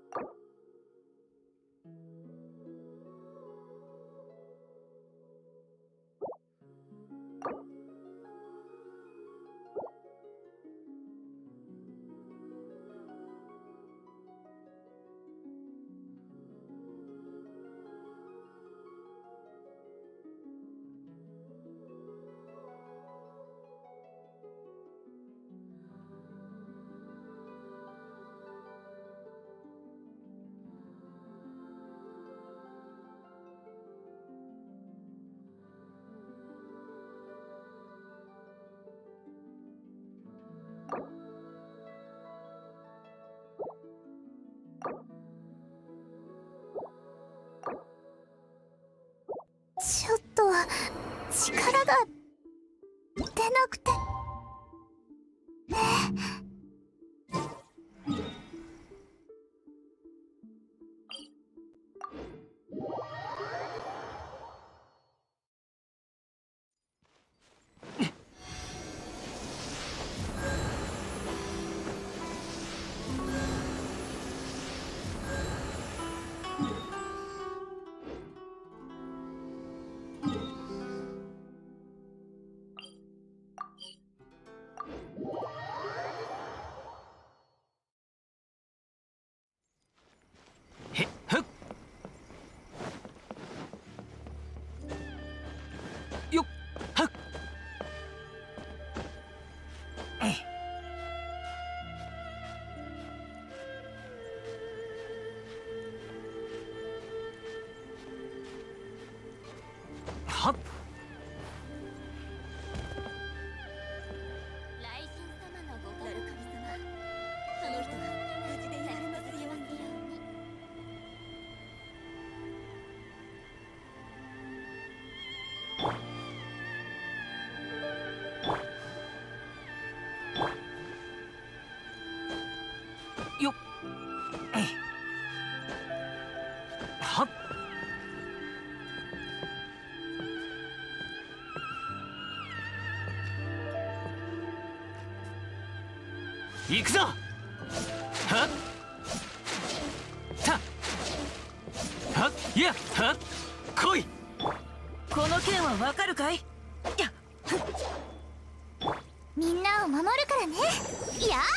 ちょっと力が出なくて。 よっはっはっ。 雷神様のご加護神様、その人が無事でやれますように。 よっはっ。行くぞ。はったはっいやはっ来い。 この件はわかるかい？やっみんなを守るからね。やあ。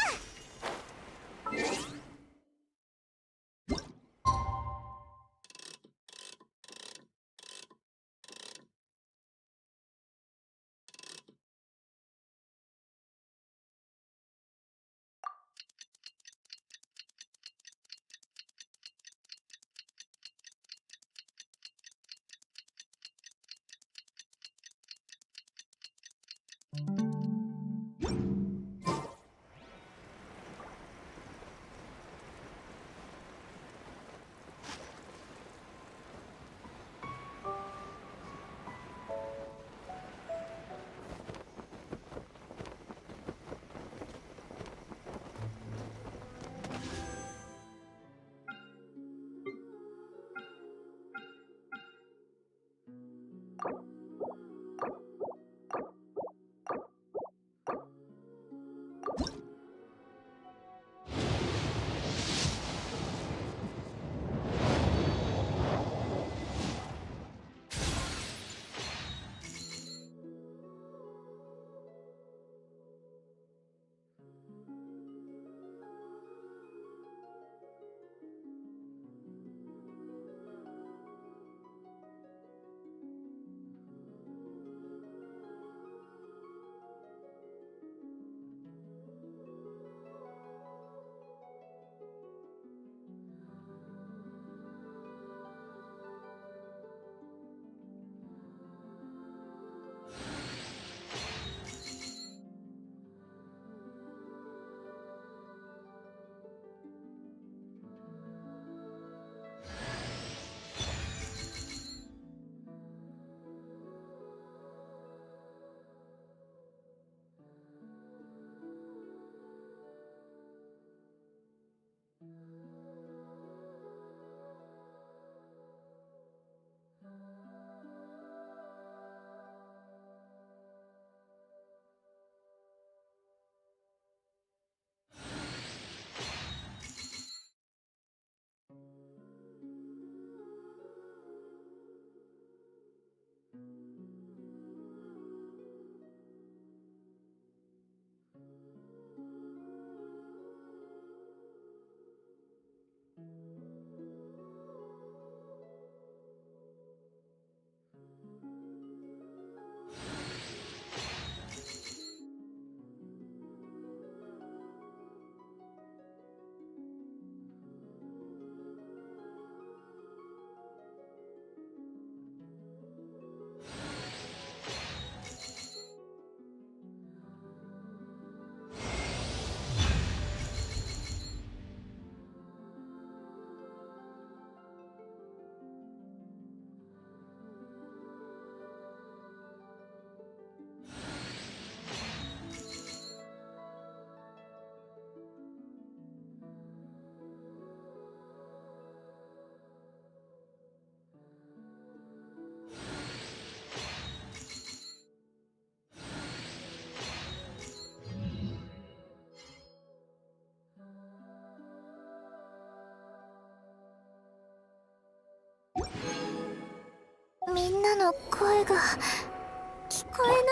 なの声が聞こえないよ。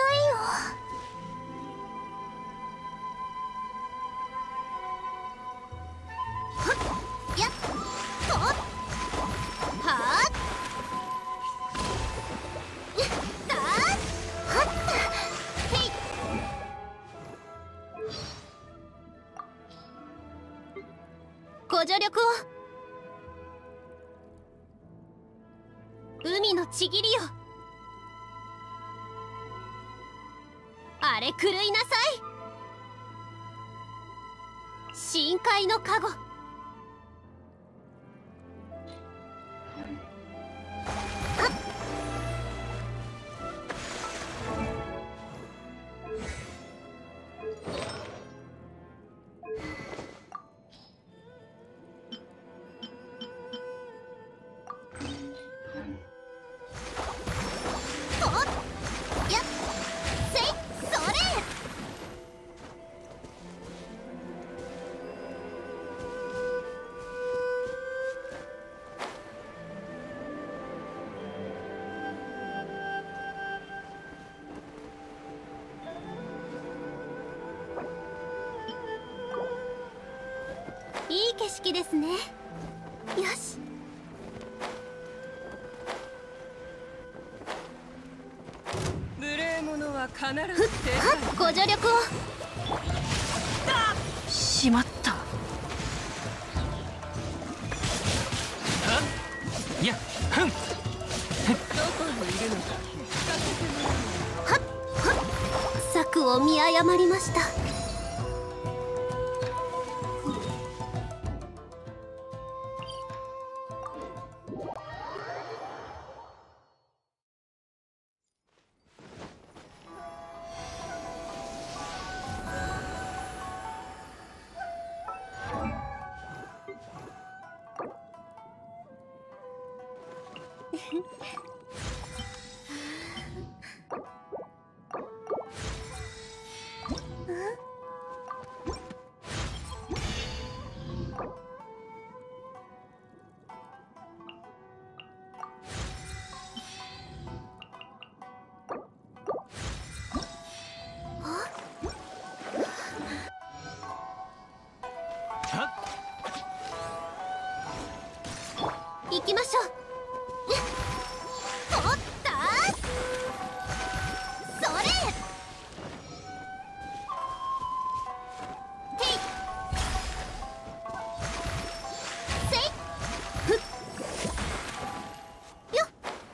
やっとはっやったはったへい。ご助力を。海のちぎりよ、あれ狂いなさい。深海の加護。いい景色ですね。よし。 無礼者は必ずご助力を。 しまった。 いやふん。 どこにいるのか聞かせてもらう。 策を見誤りました。行きましょう。取ったそれていせいふっよっ。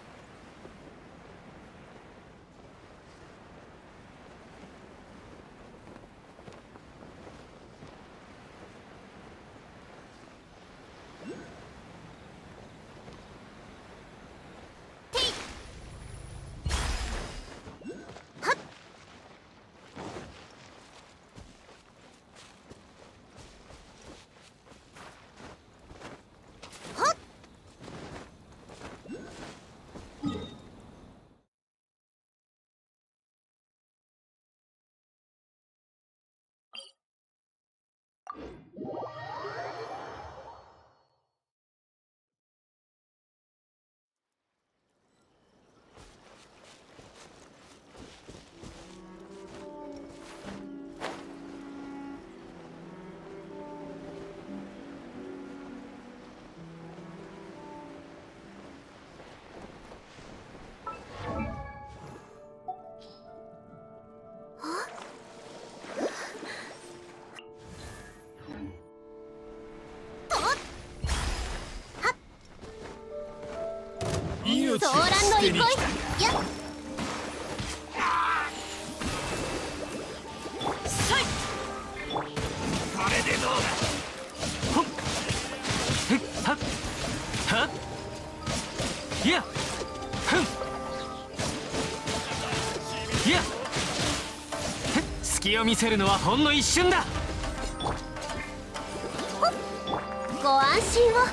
ソーランの憩いやっ。 さい。 これでどうだ。ほっふっはっはっいやふんいやふっ隙を見せるのはほんの一瞬だ。 ご安心を。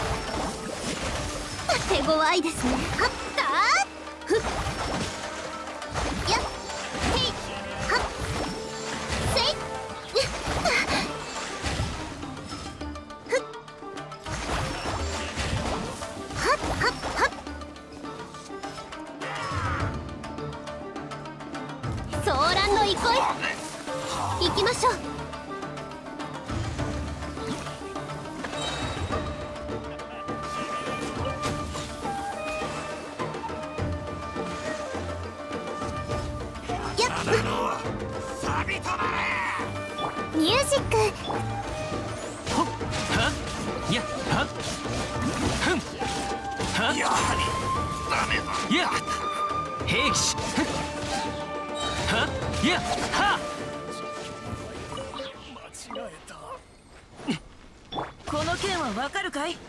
手強いですね。はったふっやっへいはっせいふっはっはっはっきましょう。やっミュージック。 ほっはっやっはっふんはっやはりダメだやっ兵士はっやっはっこの件はわかるかい？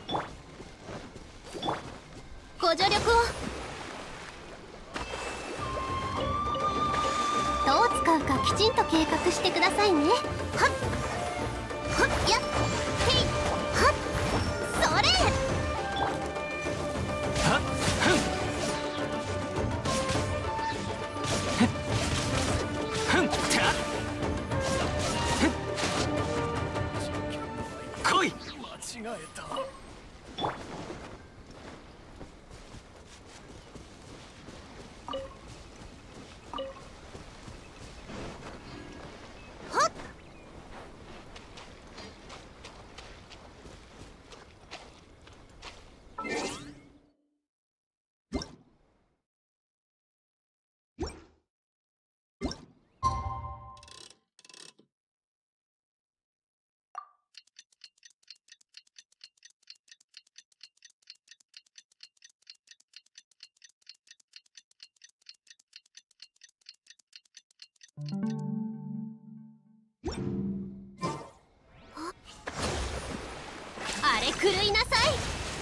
ご助力を。どう使うかきちんと計画してくださいね。はっはっやっへいはっそれ。 はっふんふんたふん来い。間違えた。 あれ狂いなさい。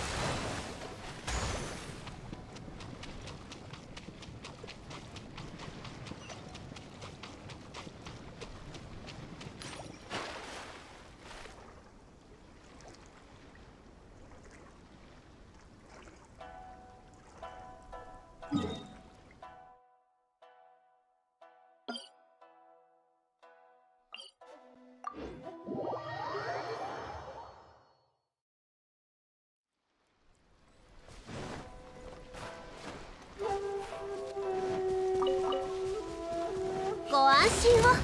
ご安心を。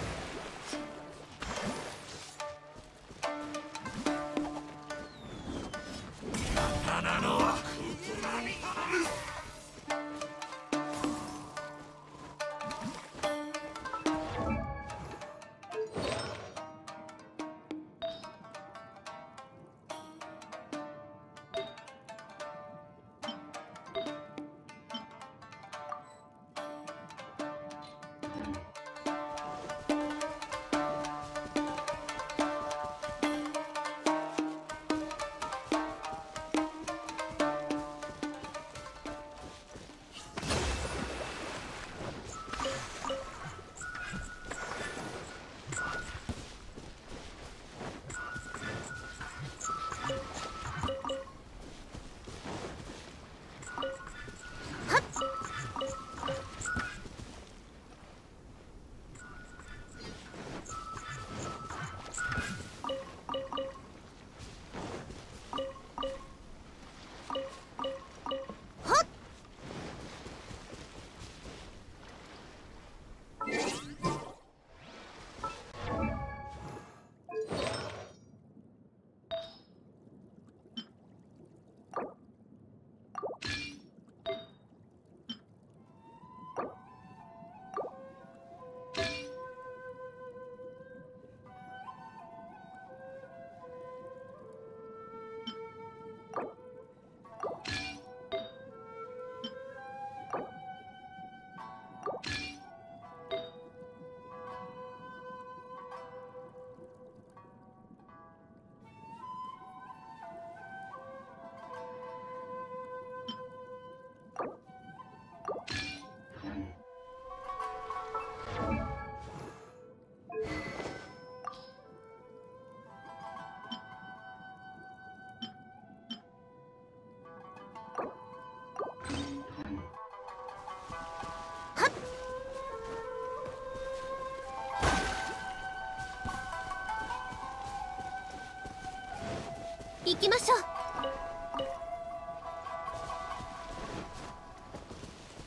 行きましょう。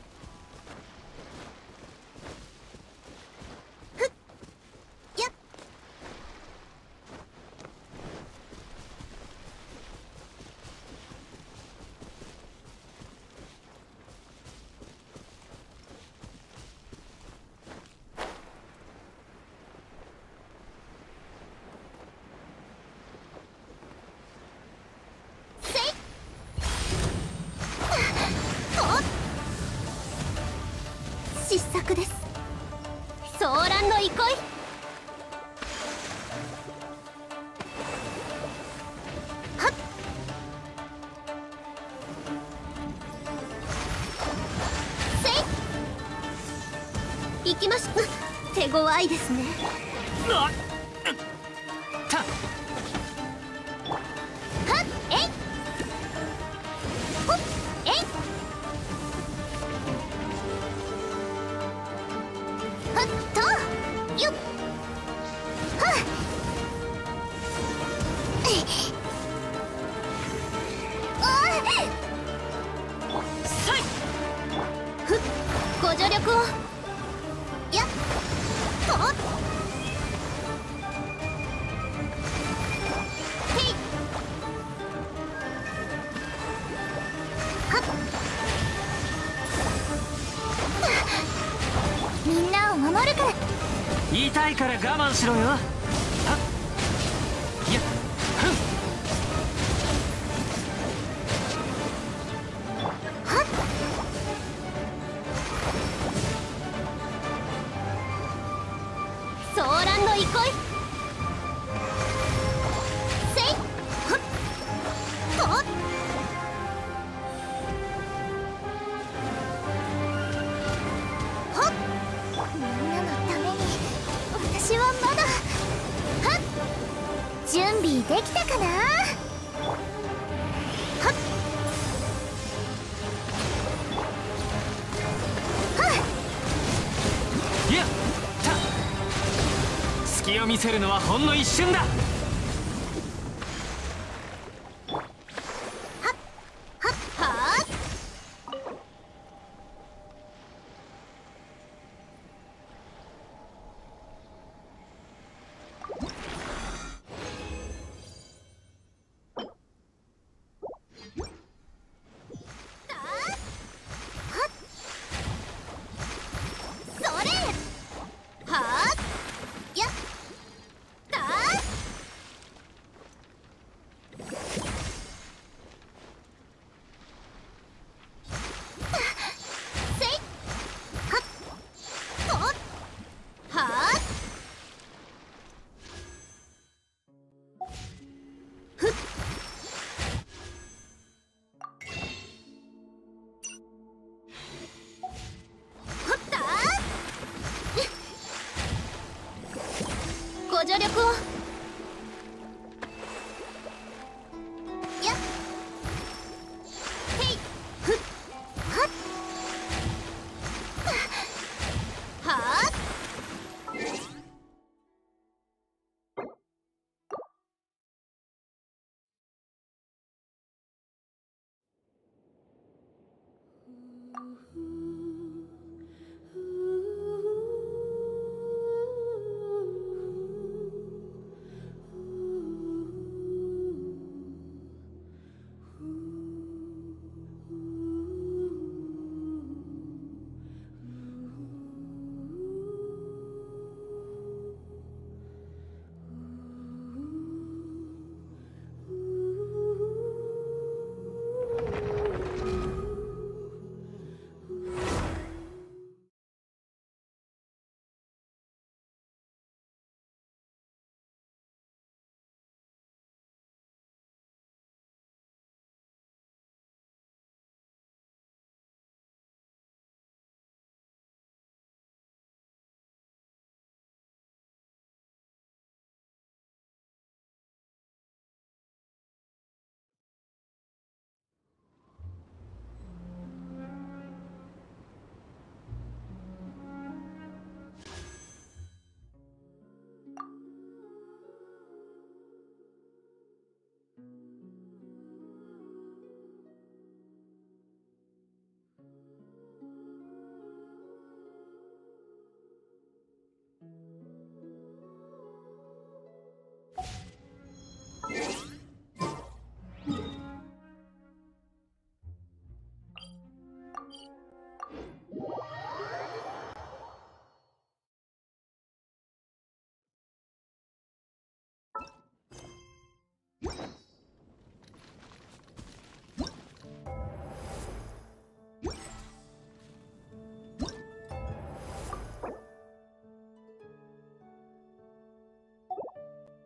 ふっやっ失策です。ソーランの憩い。はっせい。行きましょう。手強いですね。 なたはっえいほっえいはっとよっはっさいふっご助力をやっとへいはっみんなを守るから。 痛いから我慢しろよ。はっいやふんはっソーランの憩い。せいはっとはっみんなのために私はまだはっ準備できたかな。はっはっいやた隙を見せるのはほんの一瞬だ。 はっはっそれはっやった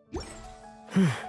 ふん